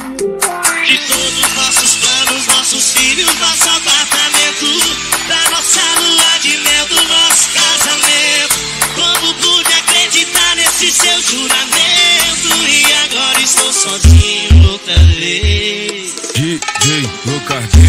De todos nossos planos, nossos filhos, nosso apartamento, da nossa lua de mel, do nosso casamento. Como pude acreditar nesse seu juramento? E agora estou sozinho outra vez. DJ Lucas.